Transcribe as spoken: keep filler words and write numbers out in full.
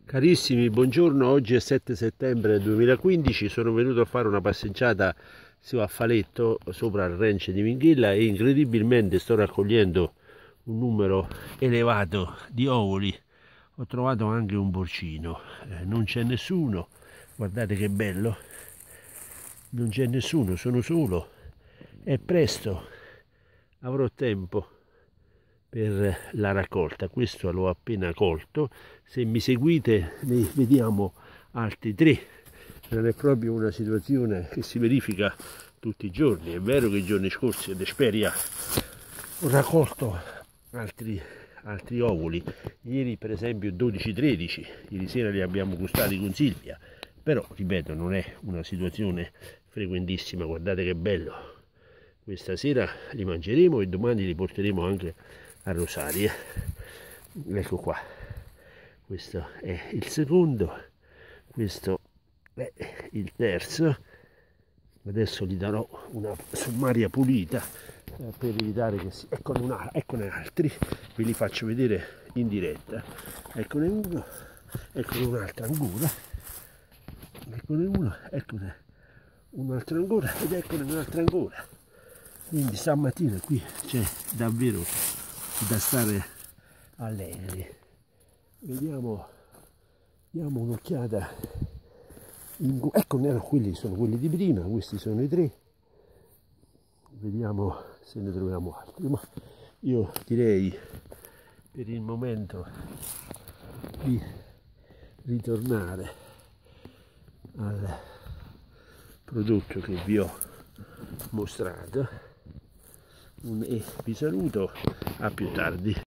Carissimi, buongiorno. Oggi è sette settembre duemilaquindici, sono venuto a fare una passeggiata su Affaletto sopra il ranch di Minghilla e incredibilmente sto raccogliendo un numero elevato di ovuli. Ho trovato anche un porcino, eh, non c'è nessuno, guardate che bello, non c'è nessuno, sono solo, è presto, avrò tempo per la raccolta. Questo l'ho appena colto. Se mi seguite ne vediamo altri tre. Non è proprio una situazione che si verifica tutti i giorni. È vero che i giorni scorsi ad Esperia ho raccolto altri, altri ovuli, ieri per esempio dodici tredici, ieri sera li abbiamo gustati con Silvia, però ripeto non è una situazione frequentissima. Guardate che bello, questa sera li mangeremo e domani li porteremo anche a Rosaria. Ecco qua, questo è il secondo, questo è il terzo. Adesso gli darò una sommaria pulita eh, per evitare che si... Eccone, una... Eccone altri, ve li faccio vedere in diretta. Eccone uno, eccone un'altra ancora, eccone uno, eccone un altro ancora ed eccone un'altra ancora. Quindi stamattina qui c'è davvero da stare allegri. Vediamo, diamo un'occhiata. Ecco, no, quelli sono quelli di prima, questi sono i tre. Vediamo se ne troviamo altri. Ma io direi per il momento di ritornare al prodotto che vi ho mostrato e vi saluto, a più tardi.